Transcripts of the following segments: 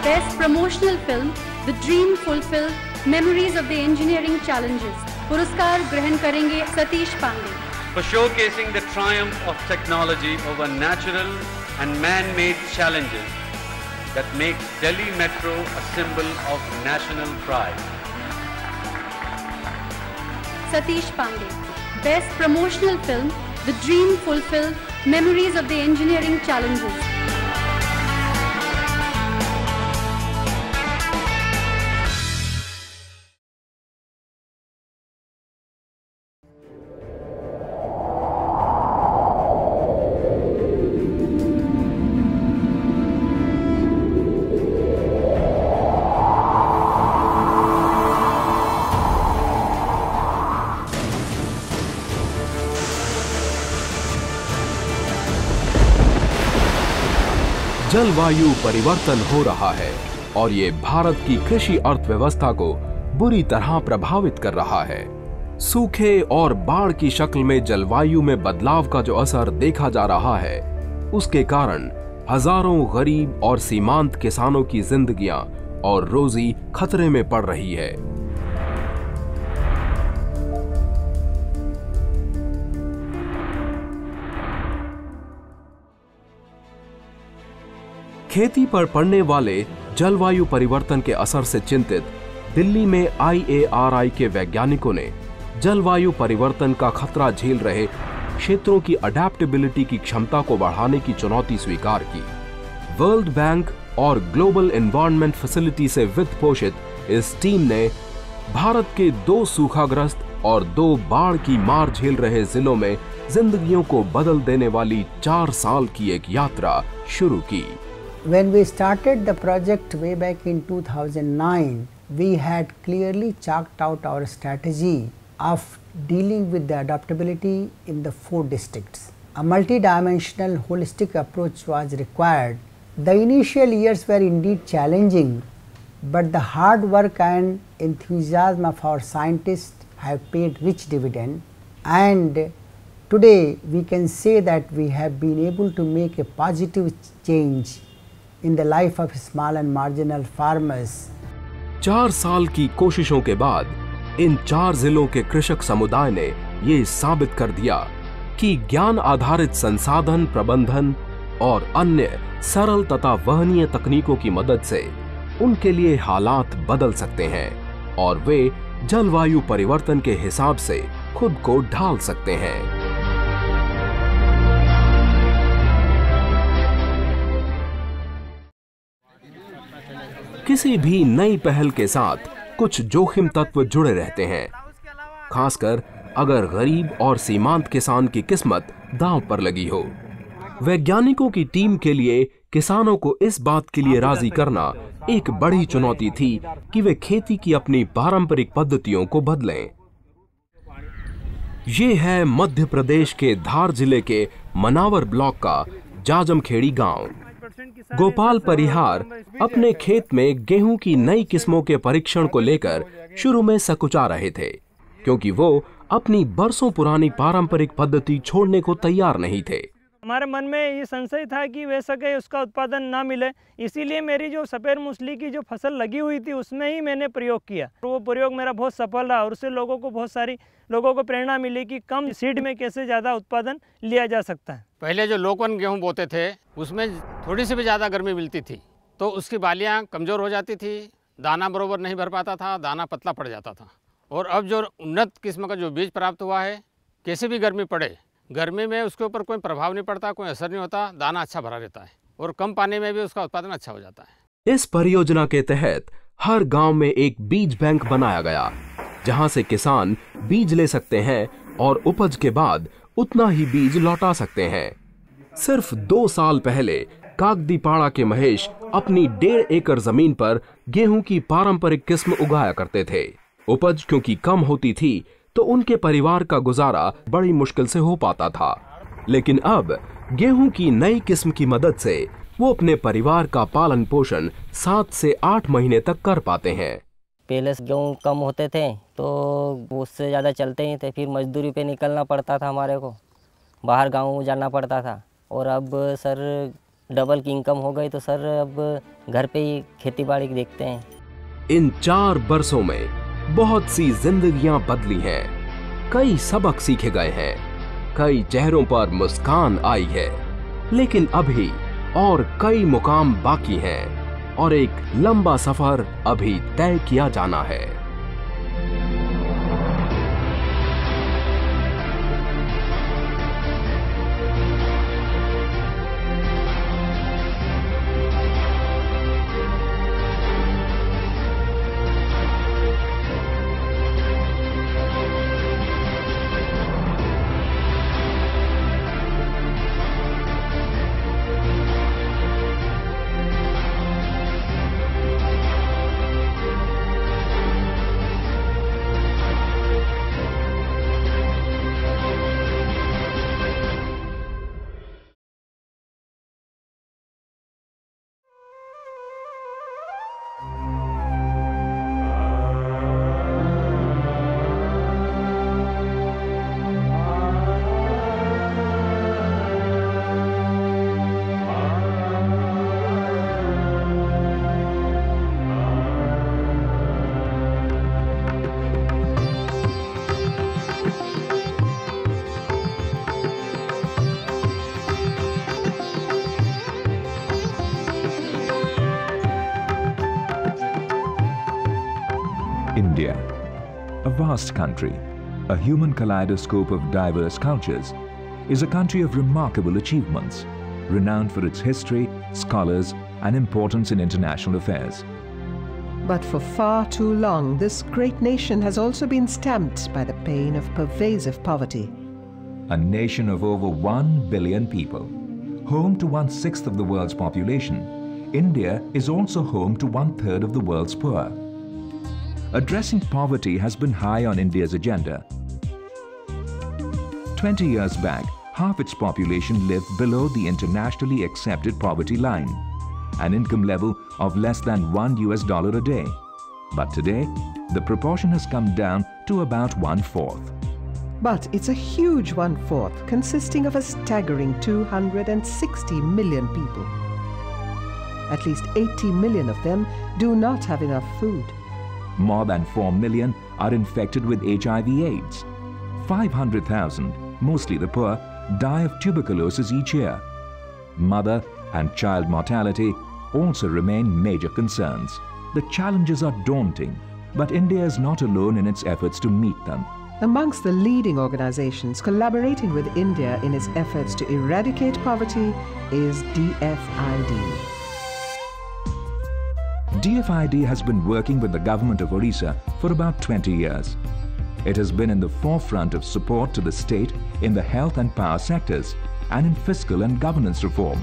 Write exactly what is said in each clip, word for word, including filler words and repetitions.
Best Promotional Film, The Dream Fulfilled, Memories of the Engineering Challenges. पुरस्कार ग्रहण करेंगे Satish Pandey. For showcasing the triumph of technology over natural and man-made challenges that makes Delhi Metro a symbol of national pride. Satish Pandey. Best Promotional Film, The Dream Fulfilled, Memories of the Engineering Challenges. जलवायु परिवर्तन हो रहा है और ये भारत की कृषि अर्थव्यवस्था को बुरी तरह प्रभावित कर रहा है। सूखे और बाढ़ की शक्ल में जलवायु में बदलाव का जो असर देखा जा रहा है, उसके कारण हजारों गरीब और सीमांत किसानों की जिंदगियां और रोजी खतरे में पड़ रही है। खेती पर पड़ने वाले जलवायु परिवर्तन के असर से चिंतित दिल्ली में आई ए आर आई के वैज्ञानिकों ने जलवायु परिवर्तन का खतरा झेल रहे क्षेत्रों की अडैप्टेबिलिटी की क्षमता को बढ़ाने की चुनौती स्वीकार की। वर्ल्ड बैंक और ग्लोबल एनवायरनमेंट फैसिलिटी से वित्त पोषित इस टीम ने भारत के दो सूखाग्रस्त और दो बाढ़ की मार झेल रहे जिलों में जिंदगियों को बदल देने वाली चार साल की एक यात्रा शुरू की। When we started the project way back in two thousand nine, we had clearly chalked out our strategy of dealing with the adaptability in the four districts. A multi-dimensional holistic approach was required. The initial years were indeed challenging, but the hard work and enthusiasm of our scientists have paid rich dividend, and today we can say that we have been able to make a positive change in the life of small and marginal farmers. चार साल की कोशिशों के बाद इन चार जिलों के कृषक समुदाय ने ये साबित कर दिया कि ज्ञान आधारित संसाधन प्रबंधन और अन्य सरल तथा वहनीय तकनीकों की मदद से उनके लिए हालात बदल सकते हैं और वे जलवायु परिवर्तन के हिसाब से खुद को ढाल सकते हैं। किसी भी नई पहल के साथ कुछ जोखिम तत्व जुड़े रहते हैं, खासकर अगर गरीब और सीमांत किसान की किस्मत दांव पर लगी हो। वैज्ञानिकों की टीम के लिए किसानों को इस बात के लिए राजी करना एक बड़ी चुनौती थी कि वे खेती की अपनी पारंपरिक पद्धतियों को बदलें। ये है मध्य प्रदेश के धार जिले के मनावर ब्लॉक का जाजमखेड़ी गांव। गोपाल परिहार अपने खेत में गेहूं की नई किस्मों के परीक्षण को लेकर शुरू में सकुचा रहे थे, क्योंकि वो अपनी बरसों पुरानी पारंपरिक पद्धति छोड़ने को तैयार नहीं थे। हमारे मन में ये संशय था कि वैसा कहीं उसका उत्पादन ना मिले, इसीलिए मेरी जो सफ़ेद मूसली की जो फसल लगी हुई थी उसमें ही मैंने प्रयोग किया। वो प्रयोग मेरा बहुत सफल रहा और उससे लोगों को बहुत सारी लोगों को प्रेरणा मिली कि कम सीड में कैसे ज़्यादा उत्पादन लिया जा सकता है। पहले जो लोकवन गेहूँ बोते थे उसमें थोड़ी सी भी ज़्यादा गर्मी मिलती थी तो उसकी बालियाँ कमज़ोर हो जाती थी, दाना बरोबर नहीं भर पाता था, दाना पतला पड़ जाता था। और अब जो उन्नत किस्म का जो बीज प्राप्त हुआ है, कैसे भी गर्मी पड़े, गर्मी में उसके ऊपर कोई प्रभाव नहीं पड़ता, कोई असर नहीं होता, दाना अच्छा भरा रहता है और कम पानी में भी उसका उत्पादन अच्छा हो जाता है। इस परियोजना के तहत हर गांव में एक बीज बैंक बनाया गया, जहां से किसान बीज ले सकते हैं और उपज के बाद उतना ही बीज लौटा सकते हैं। सिर्फ दो साल पहले कागदीपाड़ा के महेश अपनी डेढ़ एकड़ जमीन पर गेहूं की पारंपरिक किस्म उगाया करते थे। उपज क्योंकि कम होती थी तो उनके परिवार का गुजारा बड़ी मुश्किल से हो पाता था, लेकिन अब गेहूं की नई किस्म की मदद से वो अपने परिवार का पालन पोषण सात से आठ महीने तक कर पाते हैं। पहले गेहूँ कम होते थे तो उससे ज़्यादा चलते ही थे, फिर मजदूरी पे निकलना पड़ता था, हमारे को बाहर गाँव जाना पड़ता था। और अब सर डबल की इनकम हो गई तो सर अब घर पे ही खेती बाड़ी देखते हैं। इन चार बरसों में बहुत सी जिंदगियां बदली हैं, कई सबक सीखे गए हैं, कई चेहरों पर मुस्कान आई है, लेकिन अभी और कई मुकाम बाकी हैं और एक लंबा सफर अभी तय किया जाना है। India, a vast country, a human kaleidoscope of diverse cultures, is a country of remarkable achievements, renowned for its history, scholars, and importance in international affairs. But for far too long, this great nation has also been stamped by the pain of pervasive poverty. A nation of over one billion people, home to one-sixth of the world's population, India is also home to one-third of the world's poor. Addressing poverty has been high on India's agenda. Twenty years back, half its population lived below the internationally accepted poverty line, an income level of less than one U S dollar a day. But today, the proportion has come down to about one-fourth. But it's a huge one-fourth, consisting of a staggering two hundred sixty million people. At least eighty million of them do not have enough food. More than four million are infected with H I V AIDS. five hundred thousand, mostly the poor, die of tuberculosis each year. Mother and child mortality also remain major concerns. The challenges are daunting, but India is not alone in its efforts to meet them. Amongst the leading organizations collaborating with India in its efforts to eradicate poverty is D F I D. D F I D has been working with the government of Orissa for about twenty years. It has been in the forefront of support to the state in the health and power sectors and in fiscal and governance reform.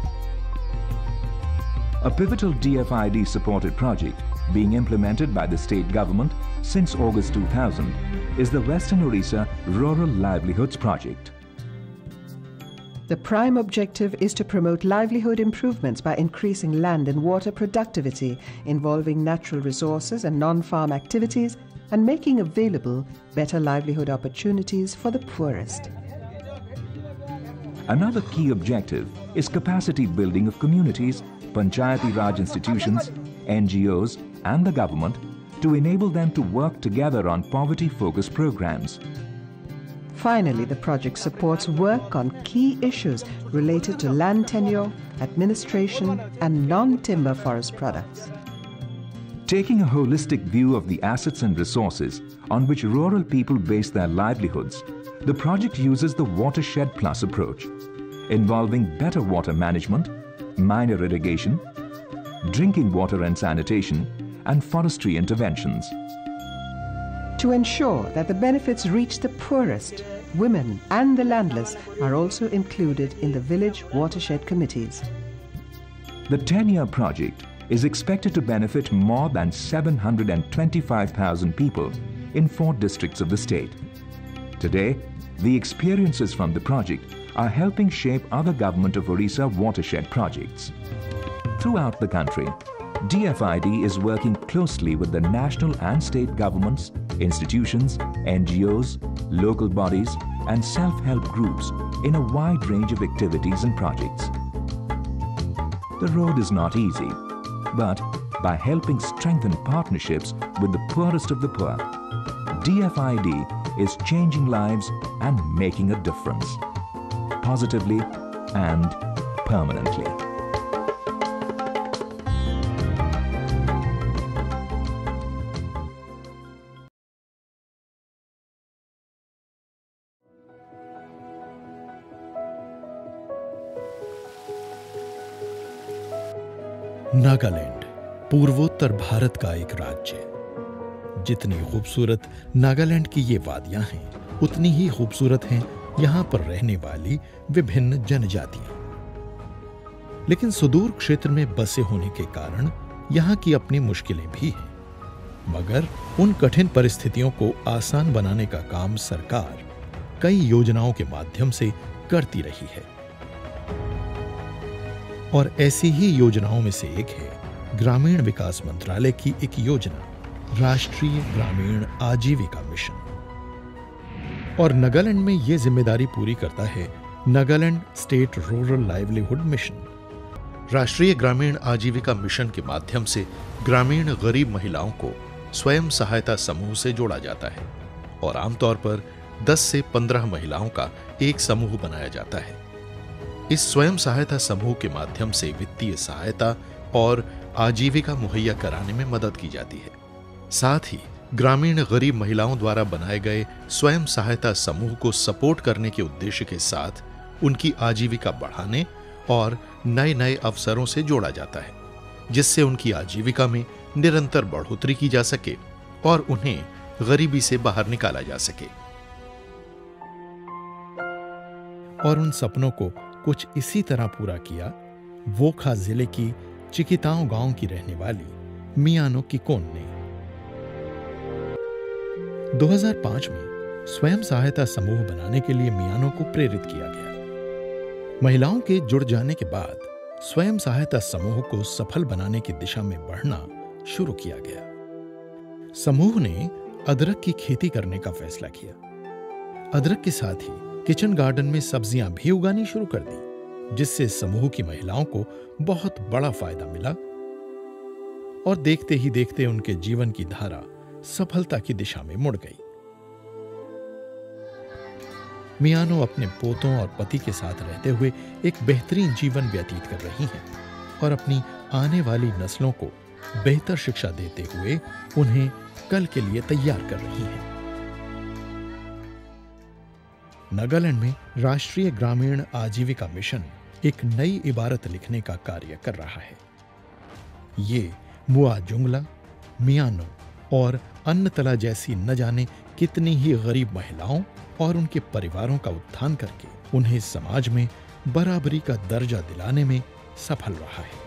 A pivotal D F I D-supported project being implemented by the state government since August two thousand is the Western Orissa Rural Livelihoods Project. The prime objective is to promote livelihood improvements by increasing land and water productivity involving natural resources and non-farm activities and making available better livelihood opportunities for the poorest. Another key objective is capacity building of communities, Panchayati Raj institutions, N G Os and the government to enable them to work together on poverty-focused programs. Finally, the project supports work on key issues related to land tenure, administration, and non-timber forest products. Taking a holistic view of the assets and resources on which rural people base their livelihoods, the project uses the Watershed Plus approach, involving better water management, minor irrigation, drinking water and sanitation, and forestry interventions. To ensure that the benefits reach the poorest, women and the landless are also included in the village watershed committees. The ten-year project is expected to benefit more than seven hundred twenty-five thousand people in four districts of the state. Today, the experiences from the project are helping shape other Government of Orissa watershed projects. Throughout the country, D F I D is working closely with the national and state governments, institutions, N G Os, local bodies, and self-help groups in a wide range of activities and projects. The road is not easy, but by helping strengthen partnerships with the poorest of the poor, D F I D is changing lives and making a difference, positively and permanently. Nagaland पूर्वोत्तर भारत का एक राज्य। जितनी खूबसूरत नागालैंड की ये वादियां हैं, उतनी ही खूबसूरत हैं यहां पर रहने वाली विभिन्न जनजातियां। लेकिन सुदूर क्षेत्र में बसे होने के कारण यहां की अपनी मुश्किलें भी हैं। मगर उन कठिन परिस्थितियों को आसान बनाने का काम सरकार कई योजनाओं के माध्यम से करती रही है। और ऐसी ही योजनाओं में से एक है ग्रामीण विकास मंत्रालय की एक योजना, राष्ट्रीय ग्रामीण आजीविका मिशन। और नागालैंड में यह जिम्मेदारी पूरी करता है Nagaland State Rural Livelihood Mission. राष्ट्रीय ग्रामीण आजीविका मिशन के माध्यम से ग्रामीण गरीब महिलाओं को स्वयं सहायता समूह से जोड़ा जाता है और आमतौर पर दस से पंद्रह महिलाओं का एक समूह बनाया जाता है। इस स्वयं सहायता समूह के माध्यम से वित्तीय सहायता और आजीविका मुहैया कराने में मदद की जाती है। साथ ही ग्रामीण गरीब महिलाओं द्वारा बनाए गए स्वयं सहायता समूह को सपोर्ट करने के उद्देश्य के साथ उनकी आजीविका बढ़ाने और नए नए अवसरों से जोड़ा जाता है, जिससे उनकी आजीविका में निरंतर बढ़ोतरी की जा सके और उन्हें गरीबी से बाहर निकाला जा सके। और उन सपनों को कुछ इसी तरह पूरा किया वोखा जिले की चिकिताओं गांव की रहने वाली मियानो किकोन ने। दो हज़ार पाँच में स्वयं सहायता समूह बनाने के लिए मियानो को प्रेरित किया गया। महिलाओं के जुड़ जाने के बाद स्वयं सहायता समूह को सफल बनाने की दिशा में बढ़ना शुरू किया गया। समूह ने अदरक की खेती करने का फैसला किया। अदरक के साथ ही किचन गार्डन में सब्जियां भी उगानी शुरू कर दी, जिससे समूह की महिलाओं को बहुत बड़ा फायदा मिला और देखते ही देखते उनके जीवन की धारा सफलता की दिशा में मुड़ गई। मियानो अपने पोतों और पति के साथ रहते हुए एक बेहतरीन जीवन व्यतीत कर रही हैं और अपनी आने वाली नस्लों को बेहतर शिक्षा देते हुए उन्हें कल के लिए तैयार कर रही हैं। नागालैंड में राष्ट्रीय ग्रामीण आजीविका मिशन एक नई इबारत लिखने का कार्य कर रहा है। ये मुआ जुंगला, मियानो और अन्नतला जैसी न जाने कितनी ही गरीब महिलाओं और उनके परिवारों का उत्थान करके उन्हें समाज में बराबरी का दर्जा दिलाने में सफल रहा है।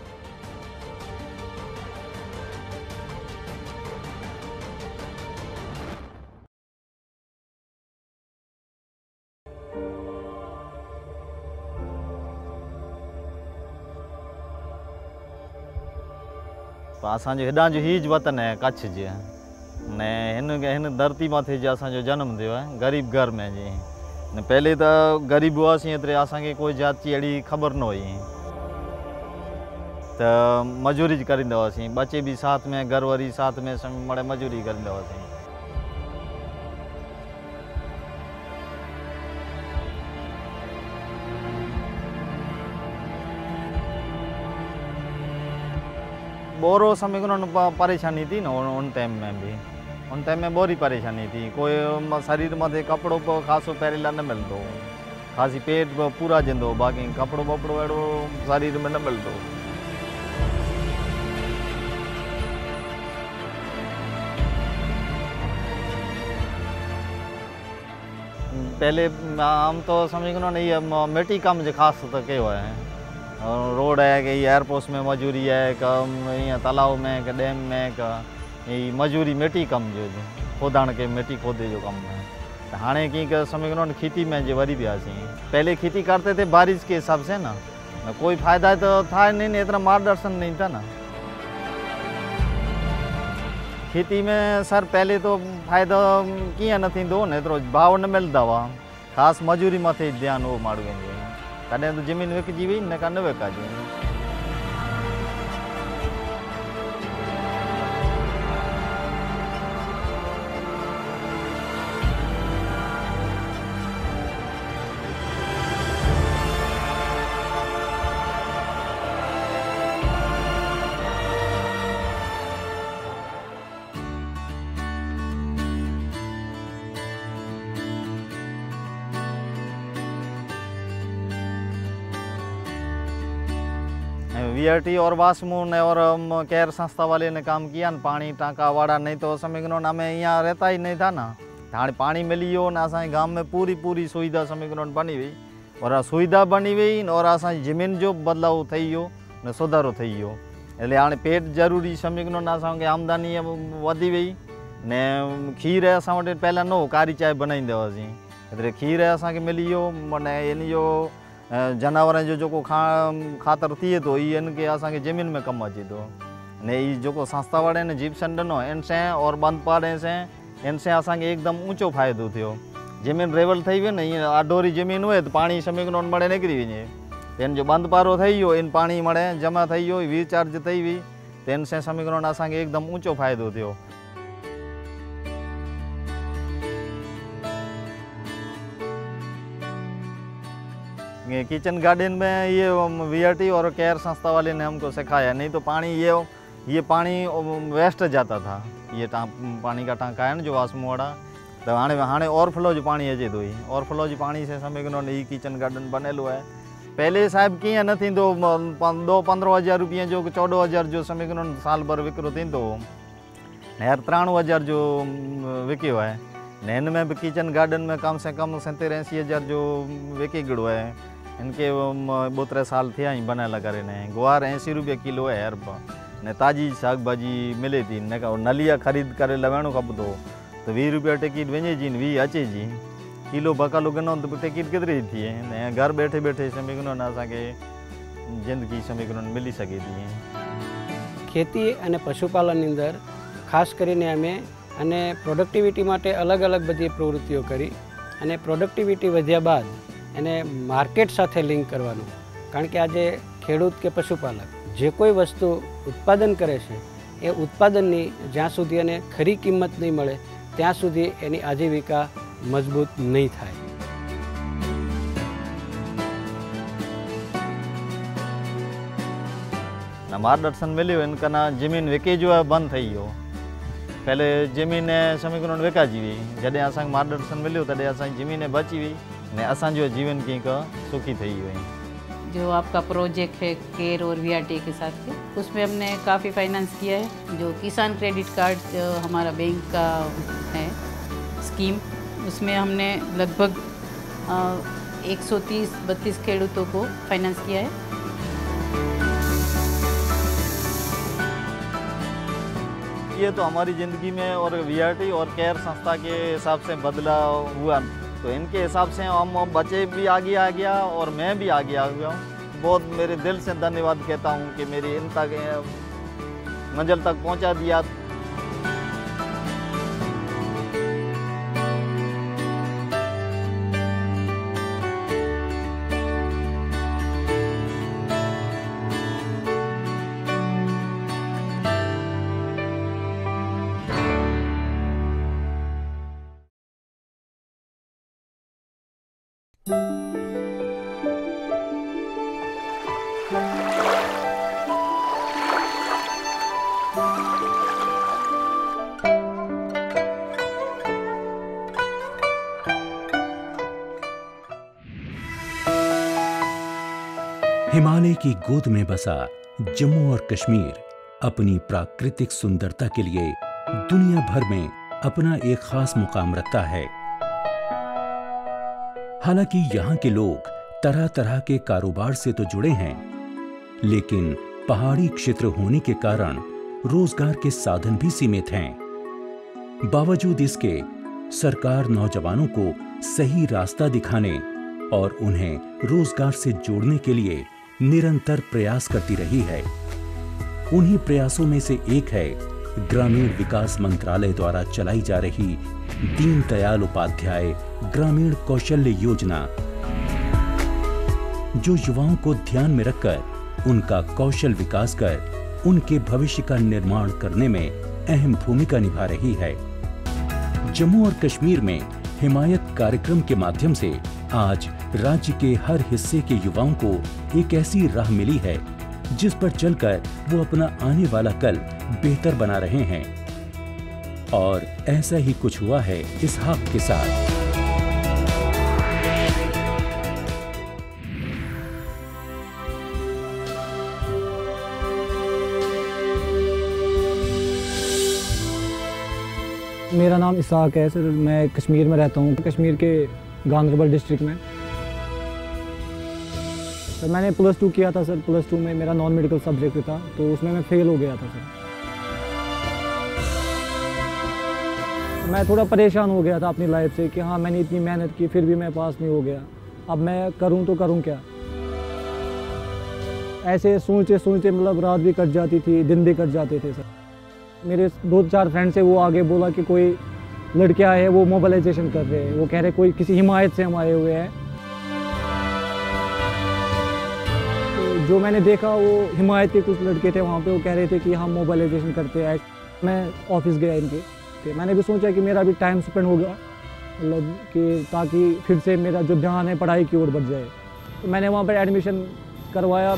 असांजो हेॾां जो हीज वतन है कच्छ जो ने हिन हिन धरती मथे जो असांजो जनम थियो है गरीब घर में जी। ने पहले तो गरीब हुआसीं एतिरे असांखे कोई जाति अहिड़ी ख़बर न हुई त मजूरी करींदा हुआसीं। बच्चे भी साथ में घर वारी साथ में मड़े मजूरी करींदा हुआसीं। बोरो समय को परेशानी थी ना उन टाइम में भी उन टाइम में बोरी परेशानी थी। कोई शरीर मथे कपड़ो खासो पहरेला न मिलंदो, खासी पेट पूरा जंदो, बाक़ी कपड़ो वपड़ो अहिड़ो शरीर में न मिलंदो। पहले आम तो समझ को ना ये मिट्टी कम जो खास तो कयो है। रोड है कि एयरपोर्ट में मजूरी है कम, यहाँ तालाब में कि डैम में का ये मजूरी मिट्टी कम जो खोदाण के मिट्टी खोदे जो कम है। हाँ की समय को खेती में जो वरी भी आसी। पहले खेती करते थे बारिश के हिसाब से ना, कोई फायदा तो था नहीं, इतना मार्गदर्शन नहीं था ना खेती में। सर पहले तो फायदा किए न थींदो न, एतिरो भाव न मिलंदा हुआ। ख़ासि मजूरी मथे ध्यानु हो माण्हू कॾहिं तो ज़मीन विकिजी वई न का न विकाजी। वी आर टी और वासमू ने और केयर संस्था वाले ने काम किया न, पानी टाँका वाड़ा, नहीं तो समीकरण हमें यहाँ रहता ही नहीं था ना। हाँ पानी मिली हो ना, असांजे गांव में पूरी पूरी सुविधा समीकरण बनी हुई और आ सुविधा बनी हुई और असांजी ज़मीन जो बदलाव थी वियो ने सुधारो थी वियो। एटले हाणे पेट जरूरी समीकरण असांखे आमदनी वधी वई ने खीर असां वटि पहला न हो, कारी चांहि बनाईंदा हुआसीं, एतिरे खीर असांखे मिली वियो। माना इन जो जानवरनि जो जेको खा खातर थिए थो ई इन खे असांखे ज़मीन में कमु अचे थो ने ई जेको संस्था वारे ने जिप्सन ॾिनो इन से और बंद पाड़े से इन से असांखे एकदम ऊंचो फ़ाइदो थियो। ज़मीन रेवल थी वई न, ईअं आडोरी ज़मीन हुए तो पाणी समीकरण मड़े निकिरी वञे, इन जो बंद पारो थी वियो, इन पाणी मड़े जमा थी वियो, वी चार्ज थी हुई, तो इन से समीकरण असांखे एकदम ऊंचो फ़ाइदो थियो। किचन गार्डन में ये वी आर टी और केयर संस्था वाले ने हमको सिखाया, नहीं तो पानी ये ये पानी वेस्ट जाता था। ये पानी का टाँका है ना जो वासमू वाला, तो हाँ हाँ ओवरफ्लो जो पानी अचे तो ही ओवरफ्लो जो पानी से समीकरण ही किचन गार्डन बनेलो है। पहले साहब किए न थी दो दो पंद्रह हज़ार रुपये जो चौदह हज़ार जो समीकरण साल भर विक्रो थी तो यार त्राणु हज़ार जो विकियो है ने, इनमें भी किचन गार्डन में कम से कम सत्तर अस्सी हज़ार जो विकी गड़ो है। इनके दो त्रे साल थे ही बनाला करे ने। गुआर अस्सी रुपये किलो है यार ने, ताज़ी साग भाजी मिले थी ने, नलिया खरीद करे लवेणो खपंदो तो वीह रुपया टिकट वञे जी वीह अचे जी, किलो बकालो गिनो तो टिकट केतिरी थिए ने, घर बैठे बैठे समीकरण असांखे जिंदगी समीकरण मिली सके थी। खेती अने पशुपालन अंदर खास करीने अमे अने प्रोडक्टिविटी माटे अलग अलग बधी प्रवृत्तिओ करी अने प्रोडक्टिविटी वध्या बाद एने मार्केट साथे लिंक करवानुं, कारण के आजे खेडूत के पशुपालक जे कोई वस्तु उत्पादन करे छे ए उत्पादननी ज्यां सुधी एने खरी किंमत नहीं मळे त्यां सुधी एनी आजीविका मजबूत नहीं थाय। मार्गदर्शन मिले इनका ना जमीन विके जो है बंद थी वियो। पहले जमीन समीकरण विकाजी हुई, जॾहिं असांखे मार्गदर्शन मिलो तॾहिं असांजी ज़मीन बची हुई ने असांजो जीवन की सुखी थी हुई। जो आपका प्रोजेक्ट है केयर और वी आर टी के साथ के, उसमें हमने काफ़ी फाइनेंस किया है। जो किसान क्रेडिट कार्ड जो हमारा बैंक का है स्कीम, उसमें हमने लगभग एक सौ तीस बत्तीस खेडूतों को फाइनेंस किया है। ये तो हमारी ज़िंदगी में और वी आर टी और केयर संस्था के हिसाब से बदलाव हुआ, तो इनके हिसाब से हम बच्चे भी आगे आ गया और मैं भी आगे आ गया हूँ। बहुत मेरे दिल से धन्यवाद कहता हूँ कि मेरी इन तक मंजिल तक पहुँचा दिया। हिमालय की गोद में बसा जम्मू और कश्मीर अपनी प्राकृतिक सुंदरता के लिए दुनिया भर में अपना एक खास मुकाम रखता है। हालांकि यहाँ के लोग तरह तरह के कारोबार से तो जुड़े हैं, लेकिन पहाड़ी क्षेत्र होने के कारण रोजगार के साधन भी सीमित हैं। बावजूद इसके सरकार नौजवानों को सही रास्ता दिखाने और उन्हें रोजगार से जोड़ने के लिए निरंतर प्रयास करती रही है। उन्हीं प्रयासों में से एक है ग्रामीण विकास मंत्रालय द्वारा चलाई जा रही दीनदयाल उपाध्याय ग्रामीण कौशल्य योजना, जो युवाओं को ध्यान में रखकर उनका कौशल विकास कर उनके भविष्य का निर्माण करने में अहम भूमिका निभा रही है। जम्मू और कश्मीर में हिमायत कार्यक्रम के माध्यम से आज राज्य के हर हिस्से के युवाओं को एक ऐसी राह मिली है जिस पर चलकर वो अपना आने वाला कल बेहतर बना रहे हैं। और ऐसा ही कुछ हुआ है इसहाक के साथ। मेरा नाम इसाक है सर, मैं कश्मीर में रहता हूँ, कश्मीर के गांधरबल डिस्ट्रिक्ट में। सर मैंने प्लस टू किया था सर, प्लस टू में मेरा नॉन मेडिकल सब्जेक्ट था, तो उसमें मैं फेल हो गया था सर। मैं थोड़ा परेशान हो गया था अपनी लाइफ से कि हाँ मैंने इतनी मेहनत की फिर भी मैं पास नहीं हो गया, अब मैं करूँ तो करूँ क्या। ऐसे सोचते सोचते मतलब रात भी कट जाती थी, दिन भी कट जाते थे सर। मेरे दो चार फ्रेंड्स से वो आगे बोला कि कोई लड़के आए हैं, वो मोबिलाइजेशन कर रहे हैं, वो कह रहे कोई किसी हिमायत से हम आए हुए हैं। तो जो मैंने देखा वो हिमायत के कुछ लड़के थे वहाँ पे, वो कह रहे थे कि हम मोबिलाइजेशन करते हैं। मैं ऑफिस गया इनके, तो मैंने भी सोचा कि मेरा भी टाइम स्पेंड होगा, मतलब कि ताकि फिर से मेरा जो ध्यान है पढ़ाई की ओर बढ़ जाए। तो मैंने वहाँ पर एडमिशन करवाया।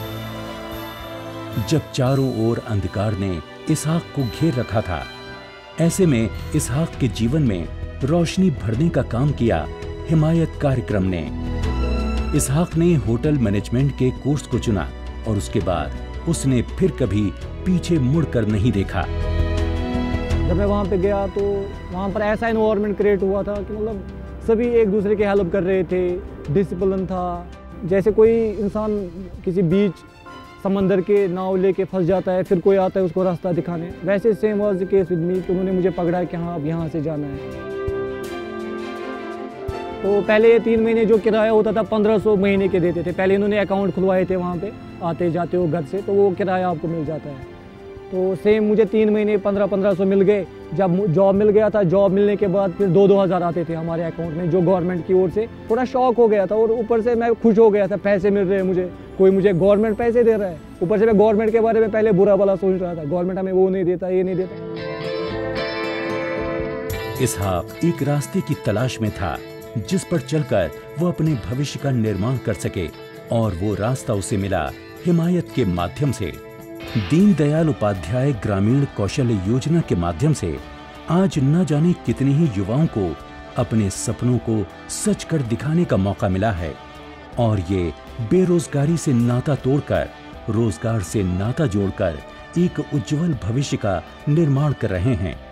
जब चारों ओर अंधकार ने इसहाक को घेर रखा था, ऐसे में इसहाक के जीवन में रोशनी भरने का काम किया हिमायत कार्यक्रम ने। इसहाक ने होटल मैनेजमेंट के कोर्स को चुना और उसके बाद उसने फिर कभी पीछे मुड़कर नहीं देखा। जब मैं वहाँ पे गया तो वहाँ पर ऐसा एनवायरनमेंट क्रिएट हुआ था कि मतलब सभी एक दूसरे की हेल्प कर रहे थे, डिसिप्लिन था। जैसे कोई इंसान किसी बीच समंदर के नाव लेके फंस जाता है, फिर कोई आता है उसको रास्ता दिखाने, वैसे same was the case with me. तो उन्होंने मुझे पकड़ा कि हाँ अब यहाँ से जाना है। तो पहले तीन महीने जो किराया होता था पंद्रह सौ महीने के देते थे। पहले इन्होंने अकाउंट खुलवाए थे वहाँ पे, आते जाते हो घर से, तो वो किराया आपको मिल जाता है। तो सेम मुझे तीन महीने पंद्रह पंद्रह सौ मिल गए। जब जॉब मिल गया था, जॉब मिलने के बाद फिर दो दो हज़ार आते थे हमारे अकाउंट में, जो गवर्नमेंट की ओर से। थोड़ा शौक हो गया था और ऊपर से मैं खुश हो गया था, पैसे मिल रहे हैं मुझे, कोई मुझे गवर्नमेंट पैसे दे रहा है। ऊपर से मैं गवर्नमेंट के बारे में पहले बुरा भला सोच रहा था, गवर्नमेंट हमें वो नहीं देता, ये नहीं देता। इसहाक एक रास्ते की तलाश में था जिस पर चलकर वो अपने भविष्य का निर्माण कर सके, और वो रास्ता उसे मिला हिमायत के माध्यम से। दीनदयाल उपाध्याय ग्रामीण कौशल्य योजना के माध्यम से आज न जाने कितने ही युवाओं को अपने सपनों को सच कर दिखाने का मौका मिला है, और ये बेरोजगारी से नाता तोड़कर रोजगार से नाता जोड़कर एक उज्जवल भविष्य का निर्माण कर रहे हैं।